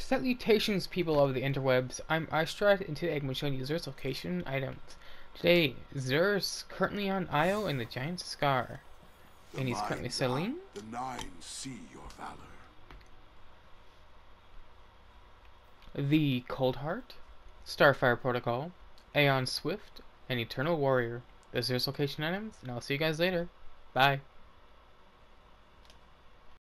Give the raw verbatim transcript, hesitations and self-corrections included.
Salutations, people of the interwebs. I'm IceStride, and today I'm going to show you Zer's location items. Today, Zer's currently on Io in the Giant Scar, The and he's currently minds selling are- The nine see your valor. the Cold Heart, Starfire Protocol, Aeon Swift, and Eternal Warrior. Those are Zer's location items, and I'll see you guys later. Bye.